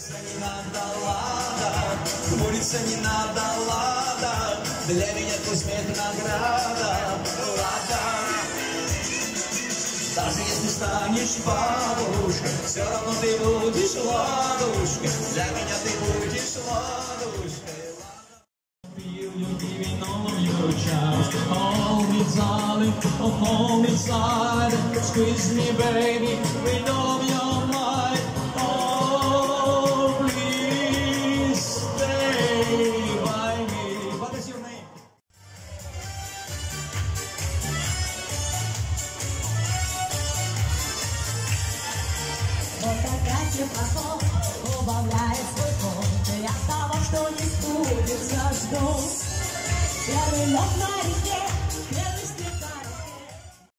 Не надо, ладно, хмуриться не надо, ладно, для меня твой смех награда, ладно. Даже если станешь бабушкой, все равно ты будешь ладушкой, для меня ты будешь ладушкой. You giving all of your chance, hold me darling, oh hold me tight, squeeze me baby, with all of your might. Oh please stay by me. What is your name? Фотография плохо убавляет свой фон. Я того, что не сбудется, жду. Первый лед на реке.